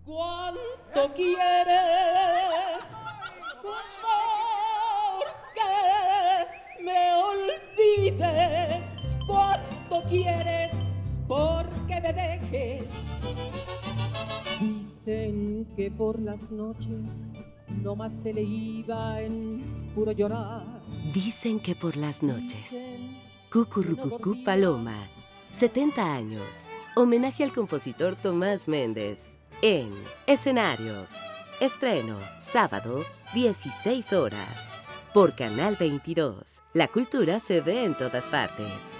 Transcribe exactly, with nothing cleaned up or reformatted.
¿Cuánto quieres? ¿Por qué me olvides? ¿Cuánto quieres? Porque me dejes. Dicen que por las noches no más se le iba en puro llorar. Dicen que por las noches. Cucurrucucú Paloma, setenta años. Homenaje al compositor Tomás Méndez. En Escenarios. Estreno, sábado, dieciséis horas. Por Canal veintidós. La cultura se ve en todas partes.